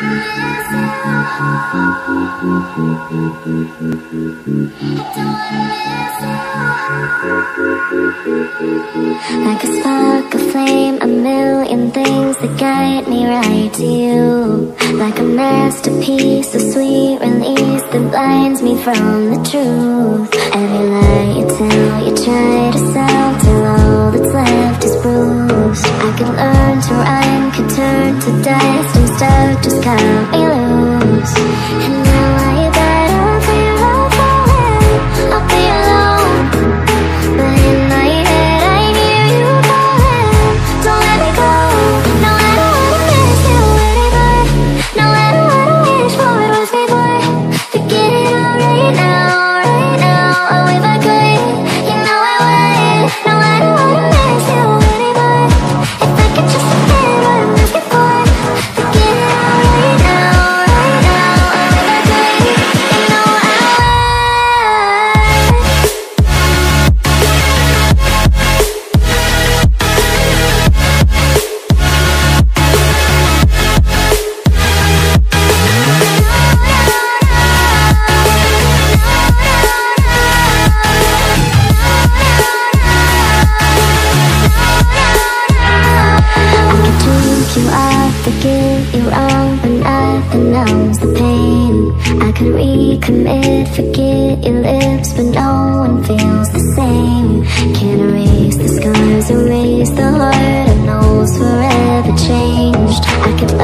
Like a spark, a flame, a million things that guide me right to you. Like a masterpiece, a sweet release that blinds me from the truth. Every lie you tell, you try to sell till all that's left is bruised. I could learn to rhyme, could turn to dust, and stuff just cut me loose. And now I better feel I'm falling, I'll be alone. But in my head I hear you calling, don't let me go. No, I don't wanna miss you anymore. No, I don't wanna wish for it was before. Forget it all right now, right now. Oh, if I could, you know I would. No, I don't wanna miss you anymore. If I could just forget what I'm asking for. Forget it all right now, right now. Oh, if I could, you know I would. You up, forgive you wrong, but nothing numbs the pain. I could recommit, forget your lips, but no one feels the same. Can't erase the scars, erase the heart, and knows forever changed. I could